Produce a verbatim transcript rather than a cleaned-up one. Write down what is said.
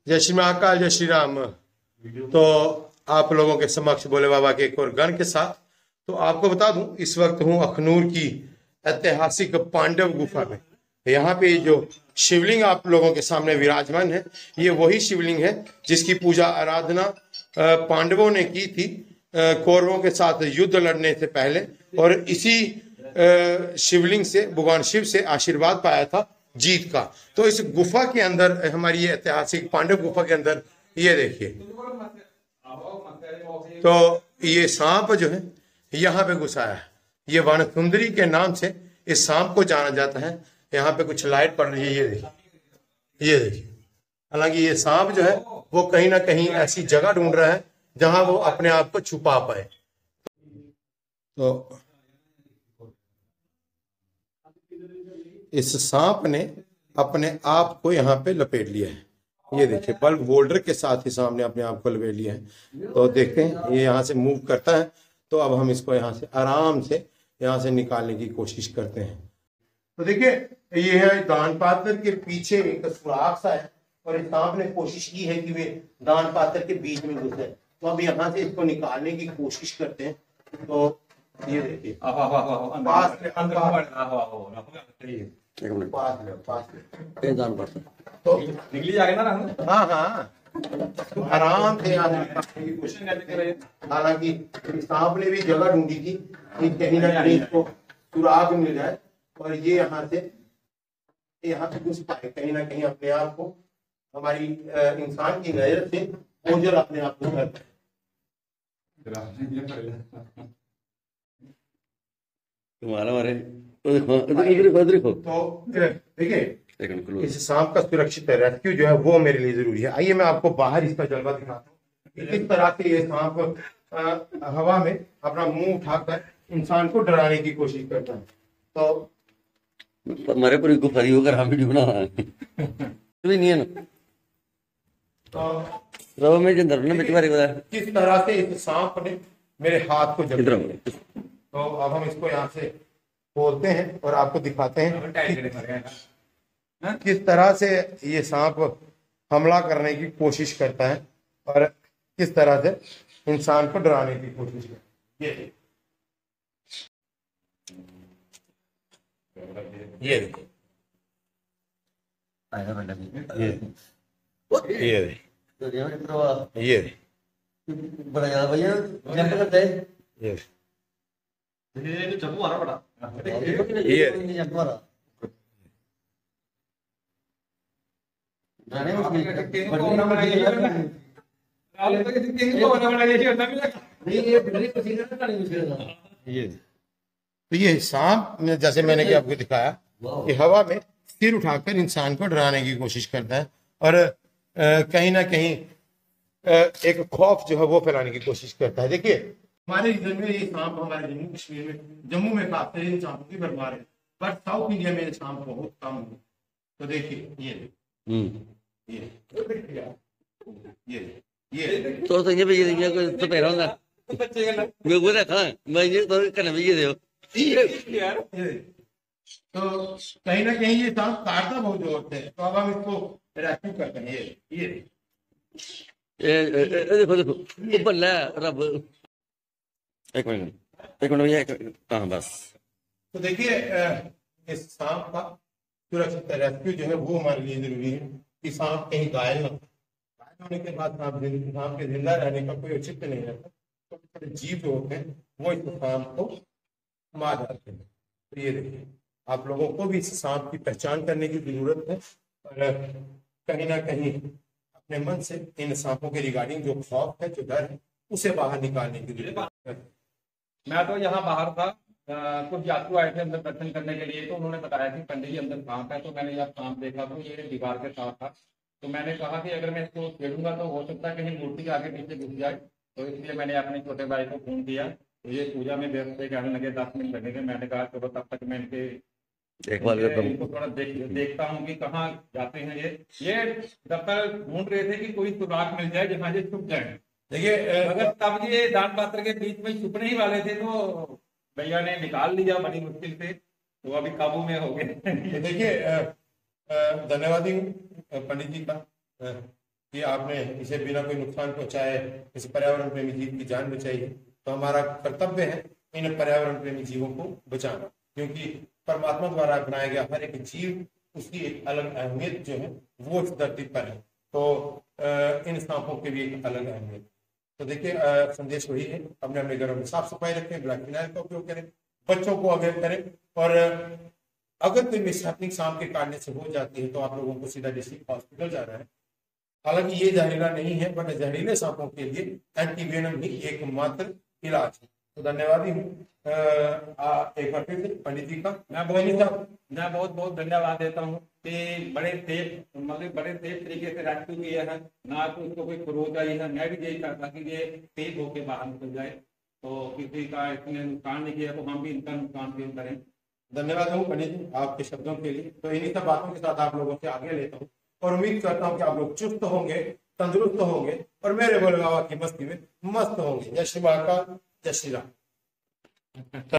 जय श्री महाकाल, जय श्री राम। तो आप लोगों के समक्ष भोले बाबा के एक और गण के साथ, तो आपको बता दूं इस वक्त हूं अखनूर की ऐतिहासिक पांडव गुफा में। यहाँ पे जो शिवलिंग आप लोगों के सामने विराजमान है, ये वही शिवलिंग है जिसकी पूजा आराधना पांडवों ने की थी कौरवों के साथ युद्ध लड़ने से पहले, और इसी शिवलिंग से भगवान शिव से आशीर्वाद पाया था जीत का। तो इस गुफा के अंदर, हमारी ये ऐतिहासिक पांडव गुफा के अंदर, ये देखिए, तो ये सांप जो है यहाँ पे घुसा है। ये वन सुंदरी के नाम से इस सांप को जाना जाता है। यहाँ पे कुछ लाइट पड़ रही है, ये देखिए, ये देखिए। हालांकि ये सांप जो है वो कहीं ना कहीं ऐसी जगह ढूंढ रहा है जहां वो अपने आप को छुपा पाए। तो इस सांप ने अपने आप को यहाँ पे लपेट लिया है। ये देखिए, बल्ब होल्डर के साथ ही सामने अपने आप को लपेट लिया है। तो देखते हैं ये यहाँ से मूव करता है, तो अब हम इसको यहाँ से आराम से यहाँ से निकालने की कोशिश करते हैं। तो देखिए, ये है दान पात्र के पीछे एक सुराख सा है, और इस सांप ने कोशिश की है कि वे दान पात्र के बीच में घुसे। तो अब यहाँ से इसको निकालने की कोशिश करते हैं। तो ये देखिए, पास में अंदर पास में पास में दान पात्र तो निकली जाएगा ना। हाँ हाँ, तो आराम से यहाँ से निकालने की कोशिश करते हैं। हालांकि सांप ने भी जगह ढूंढी थी कि कहीं ना कहीं इसको सुराग मिल जाए, और ये यहाँ से यहाँ पे घुस पाए कहीं ना कहीं अपने आप को, हमारी इंसान की नजर से ओझल अपने आप को कर। तुम्हारा मारे देखो, तो देखिए, इस सांप का सुरक्षित रेस्क्यू जो है वो मेरे लिए जरूरी है। आइए मैं आपको बाहर इसका जलवा दिखाता हूँ, किस तरह से ये सांप हवा में अपना मुंह उठाकर इंसान को डराने की कोशिश करता है। तो हमारे पूरी गुफा होकर हम वीडियो बना रहे हैं भी नहीं है ना। तो में जिंदर ने बेटी मारी बता किस तरह से इस सांप ने मेरे हाथ को जकड़ा। तो अब हम इसको यहाँ से खोलते हैं और आपको दिखाते हैं कि किस तरह से ये सांप हमला करने की कोशिश करता है और किस तरह से इंसान को डराने की कोशिश करता है। ये ये देखिए, ये ये ये बड़ा ज्यादा भैया जंप करते हैं। ये ये जंप मारा बड़ा ये जंप मारा जाने मुश्किल नहीं, ये बिल्ली पसीना से पानी मुश्किल है। ये तो ये सांप में, जैसे मैंने कि आपको दिखाया, कि हवा में सिर उठाकर इंसान को डराने की कोशिश करता है, और आ, कहीं ना कहीं आ, एक खौफ जो है वो फैलाने की कोशिश करता है। देखिए, हमारे रीजन में ये सांप, हमारे जम्मू कश्मीर में, जम्मू में खासकर इन सांपों की भरमार है, बट साउथ इंडिया में सांप बहुत कम है। तो देखिए, ये ये ये ये तो तो ये भी ये कोई तो पैरा होगा मैं वो रखा मैं ये तो करने भी ये दे यार। तो कहीं ना कहीं ये सांप काटता बहुत जोर से, तो अब हम इसको रेस्क्यू करते हैं। ये ये ये देखो देखो ऊपर ले रब एक मिनट एक मिनट ये हाँ बस। तो देखिए, इस सांप का सुरक्षित रेस्क्यू जो है वो हमारे लिए जरूरी है कि सांप कहीं घायल न हो। घायल होने के बाद सांप सांप के जिंदा रहने का कोई औचित्य नहीं रहता। तो छोटे जीव जो होते हैं वो इस सांप को मार डालते हैं। तो ये देखिए, आप लोगों को भी इस सांप की पहचान करने की जरूरत है, और कहीं ना कहीं अपने मन से इन सांपों के रिगार्डिंग जो खौफ है, जो डर है, उसे बाहर निकालने की जरूरत है। मैं तो यहाँ बाहर था, आ, कुछ यात्रु आए थे अंदर दर्शन करने के लिए, तो उन्होंने बताया कि पंडित जी अंदर सांप है। तो मैंने जब सांप देखा तो ये दीवार के साथ था, तो मैंने कहा कि अगर मैं इसको छेड़ूंगा तो हो सकता है कहीं मूर्ति आगे पीछे घुस जाए। तो इसलिए मैंने अपने छोटे भाई को फोन किया, तो ये पूजा में व्यस्त थे, कहने लगे दस मिनट लगेंगे। मैंने कहा चलो तब तक मैं इनके देखभाल करता हूँ, इनको थोड़ा देख देखता हूँ कि कहाँ जाते हैं। ये ये दफ्तर ढूंढ रहे थे कि कोई सुराग मिल जाए जहाँ ये छुप जाए। देखिए, अगर तब ये दान पात्र के बीच में छुपने ही वाले थे, तो भैया ने निकाल लिया बड़ी मुश्किल से, तो अभी काबू में हो गए। देखिए, धन्यवाद पंडित जी का कि आपने इसे बिना कोई नुकसान पहुंचाए इस पर्यावरण प्रेमी जीव की जान बचाई है, तो हमारा कर्तव्य है इन पर्यावरण प्रेमी जीवों को बचाना, क्योंकि परमात्मा द्वारा बनाया गया हर एक जीव, उसकी एक अलग अहमियत जो है वो इस धरती पर है। तो इन सांपों की भी एक अलग अहमियत। तो देखिए संदेश वही है, अपने अपने घरों में साफ सफाई रखें, ब्लैक फिनाइल का उपयोग करें, बच्चों को अवेयर करें, और अगर कोई मिसहैपनिंग सांप के काटने से हो जाती है तो आप लोगों को सीधा डिस्ट्रिक्ट हॉस्पिटल जाना है। हालांकि ये जहरीला नहीं है, बट जहरीले सांपों के लिए एंटीवेनम ही एकमात्र इलाज है। तो धन्यवाद ही हूँ एक बार फिर से पंडित जी का। मैं बहुत मैं बहुत बहुत धन्यवाद देता हूँ कि बड़े सेफ मतलब बड़े सेफ तरीके से रेस्क्यू किया है, ना तो उसको कोई क्रोध आई है। मैं भी यही चाहता कि ये सेफ होके बाहर निकल जाए, तो किसी का इसने नुकसान नहीं किया तो हम भी इनका नुकसान क्यों करें। धन्यवाद हूँ पंडित जी आपके शब्दों के लिए। तो इन्हीं सब बातों के साथ आप लोगों से आगे लेता हूँ और उम्मीद करता हूँ कि आप लोग चुस्त होंगे, तंदुरुस्त होंगे और मेरे भोले बाबा की मस्ती में मस्त होंगे। जय श्री महाकाल, जय श्री राम।